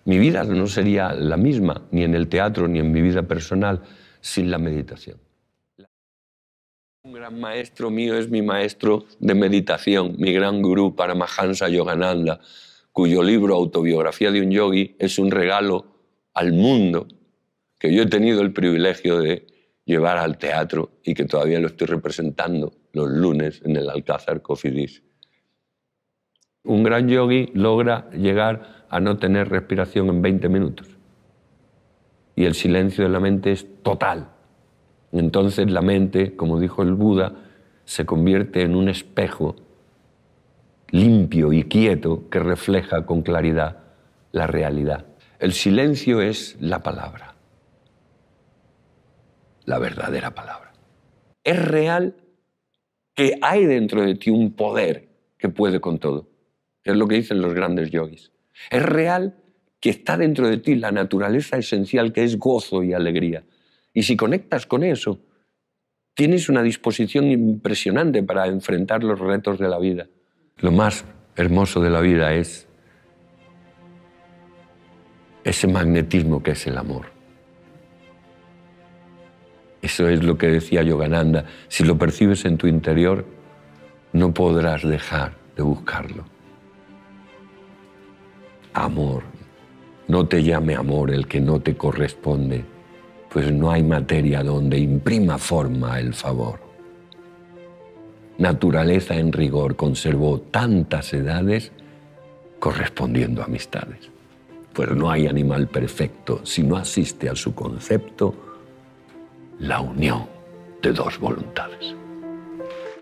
Mi vida no sería la misma, ni en el teatro, ni en mi vida personal, sin la meditación. Un gran maestro mío es mi maestro de meditación, mi gran gurú Paramahansa Yogananda, cuyo libro Autobiografía de un Yogi es un regalo al mundo que yo he tenido el privilegio de llevar al teatro y que todavía lo estoy representando los lunes en el Alcázar Cofidis. Un gran yogi logra llegar a no tener respiración en 20 minutos y el silencio de la mente es total. Entonces la mente, como dijo el Buda, se convierte en un espejo limpio y quieto que refleja con claridad la realidad. El silencio es la palabra, la verdadera palabra. Es real que hay dentro de ti un poder que puede con todo, que es lo que dicen los grandes yogis. Es real que está dentro de ti la naturaleza esencial que es gozo y alegría. Y si conectas con eso, tienes una disposición impresionante para enfrentar los retos de la vida. Lo más hermoso de la vida es ese magnetismo que es el amor. Eso es lo que decía Yogananda. Si lo percibes en tu interior, no podrás dejar de buscarlo. Amor. No te llame amor el que no te corresponde, pues no hay materia donde imprima forma el favor. Naturaleza en rigor conservó tantas edades correspondiendo amistades. Pues no hay animal perfecto si no asiste a su concepto la unión de dos voluntades.